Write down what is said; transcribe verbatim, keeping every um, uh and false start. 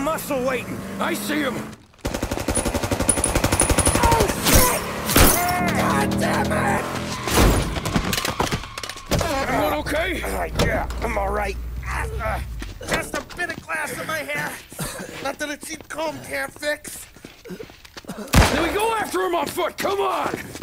muscle waiting. I see him. Oh, shit! God damn it! Everyone okay? Uh, yeah, I'm all right. Uh, just a bit of glass in my hair. Nothing a cheap comb can't fix. Then we go after him on foot. Come on!